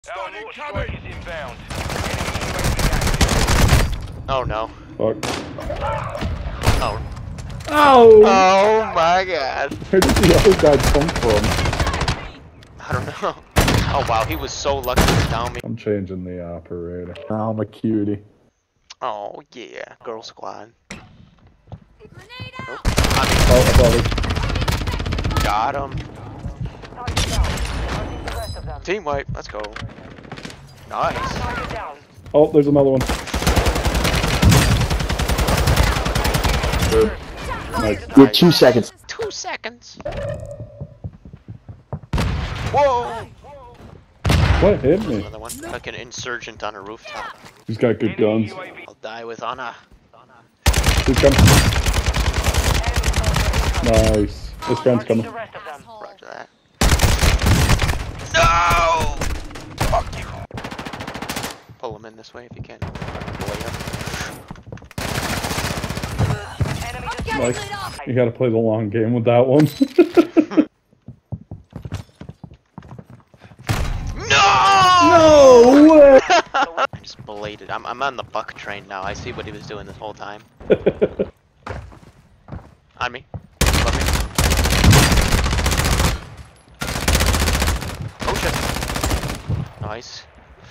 Oh no. Fuck. Oh. Oh! Oh my god. Where did the other guy come from? I don't know. Oh wow, he was so lucky to down me. I'm changing the operator. Now I'm a cutie. Oh yeah, girl squad. Oh, above it. Got him. Team wipe, let's go. Nice. Oh, there's another one. Good. Nice. You have 2 seconds. 2 seconds. Whoa! What hit me? Another one. Like an insurgent on a rooftop. He's got good guns. I'll die with honor. He's coming. Nice. His friend's coming. Roger that. No! Fuck you. Pull him in this way if you can. Nice. You gotta play the long game with that one. No! No way! I just belated. I'm on the buck train now. I see what he was doing this whole time. On me. Above me. Oh shit. Nice.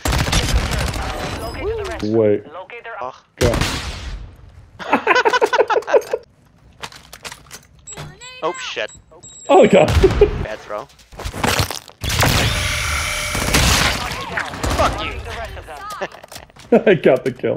Wait. Oh. Go. Oh shit. Oh god. Bad throw. Fuck you. I got the kill.